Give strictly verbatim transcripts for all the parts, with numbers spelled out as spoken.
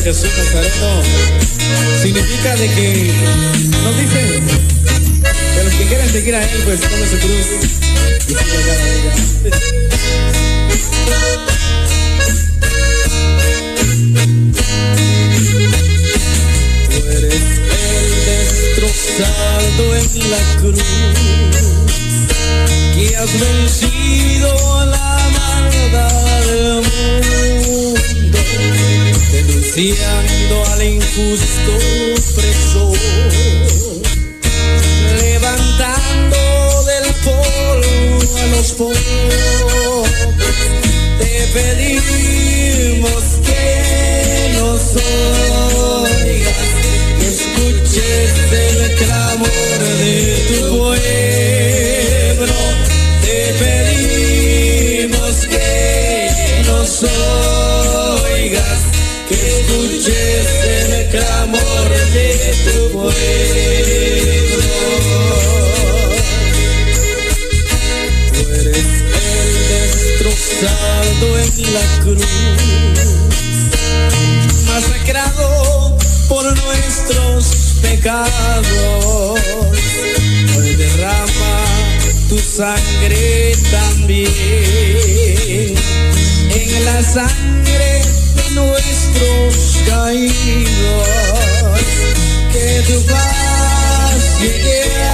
Jesús Nazareno significa de que nos dice que los que quieran seguir a él, pues tome su cruz y siga cada día. Tú eres el destrozado en la cruz, que has vencido la maldad del mundo, denunciando al injusto opresor, levantando del polvo a los pobres. Te pedimos que nos oigas, que escuches el clamor de tu pueblo. Te pedimos que nos oigas, que escuches el clamor de tu pueblo. Tú eres el destrozado en la cruz, masacrado por nuestros pecados. Hoy derrama tu sangre también, en la sangre de nuestros caídos. Que tu paz llegue a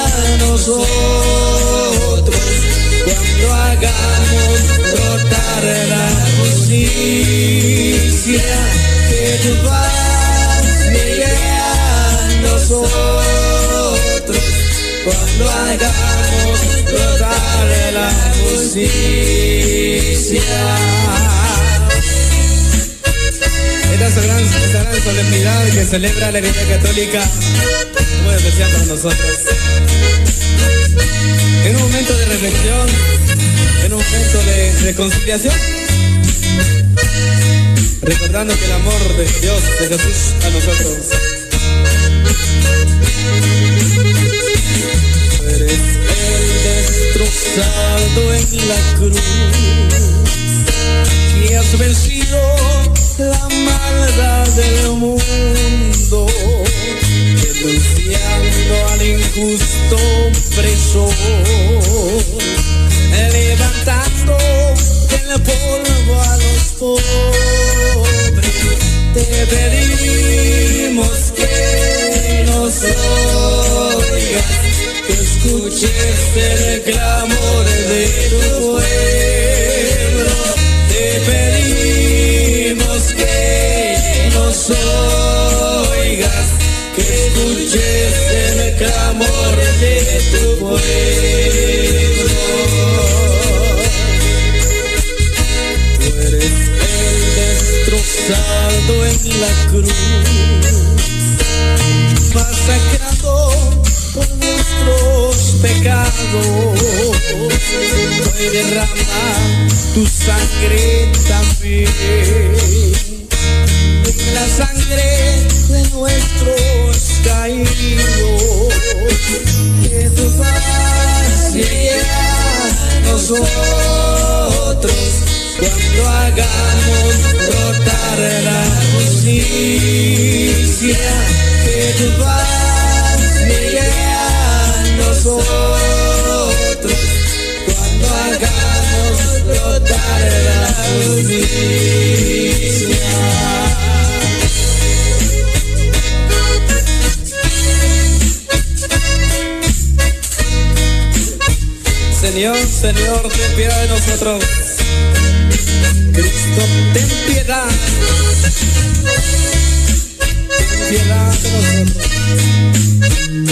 nosotros cuando hagamos brotar la justicia. Que tu paz llegue a nosotros cuando hagamos brotar la justicia. Esta gran, esta gran solemnidad que celebra la Iglesia Católica, muy especial para nosotros. En un momento de reflexión, en un momento de reconciliación, recordando que el amor de Dios, de Jesús a nosotros. Tú eres el destrozado en la cruz, que has vencido la maldad del mundo, denunciando al injusto opresor, levantando del polvo a los pobres. Te pedimos que nos oigas, que escuches el clamor de tu pueblo. Te pedimos que nos oigas, que escuches el clamor de tu pueblo. Tú eres el destrozado en la cruz, masacrado por nuestros pecados. Hoy derrama tu sangre también, en la sangre de nuestros caídos. Que tu paz llegue a nosotros cuando hagamos brotar la justicia. Que tu paz llegue a nosotros cuando hagamos brotar la justicia. Señor, Señor, ten piedad de nosotros. Cristo, ten piedad. Ten piedad de nosotros.